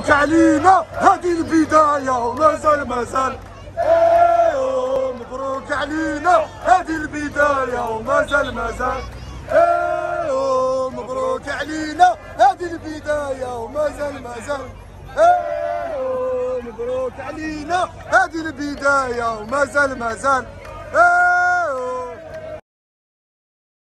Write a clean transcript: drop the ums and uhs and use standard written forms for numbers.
مبروك علينا هذه البداية ومازال مازال. ايوا مبروك علينا هذه البداية ومازال مازال. ايوا مبروك علينا هذه البداية ومازال مازال. ايوا مبروك علينا هذه البداية ومازال مازال.